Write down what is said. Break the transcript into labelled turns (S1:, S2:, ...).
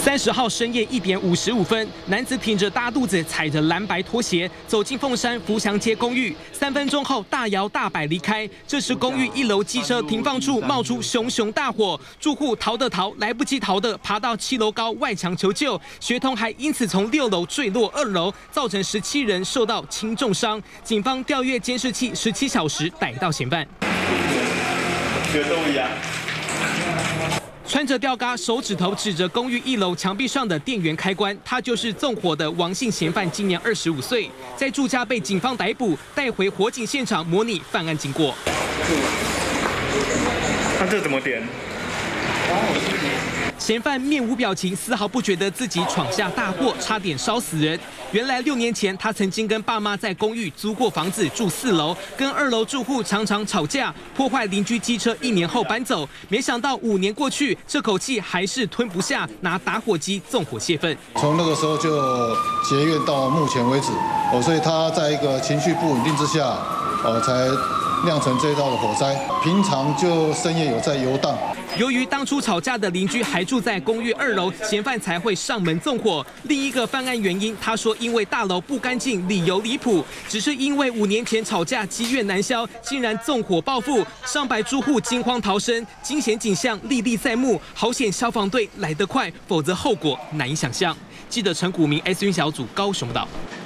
S1: 30号深夜1点55分，男子挺着大肚子，踩着蓝白拖鞋走进凤山福祥街公寓，3分钟后大摇大摆离开。这时，公寓1楼机车停放处冒出熊熊大火，住户逃的逃，来不及逃的爬到7楼高外墙求救，学童还因此从6楼坠落2楼，造成17人受到轻重伤。警方调阅监视器17小时逮到嫌犯。
S2: 学动一样。
S1: 穿着吊嘎，手指头指着公寓1楼墙壁上的电源开关，他就是纵火的王姓嫌犯，今年25岁，在住家被警方逮捕，带回火警现场模拟犯案经过。
S2: 他这怎么点？
S1: 嫌犯面无表情，丝毫不觉得自己闯下大祸，差点烧死人。原来6年前，他曾经跟爸妈在公寓租过房子，住4楼，跟2楼住户常常吵架，破坏邻居机车。1年后搬走，没想到5年过去，这口气还是吞不下，拿打火机纵火泄愤。
S3: 从那个时候就结怨到目前为止，所以他在一个情绪不稳定之下，才酿成这一道的火灾。平常就深夜有在游荡。
S1: 由于当初吵架的邻居还住在公寓2楼，嫌犯才会上门纵火。另一个犯案原因，他说因为大楼不干净，理由离谱，只是因为5年前吵架积怨难消，竟然纵火报复，上百住户惊慌逃生，惊险景象历历在目。好险消防队来得快，否则后果难以想象。记者陈谷明 S 云小组高雄报道。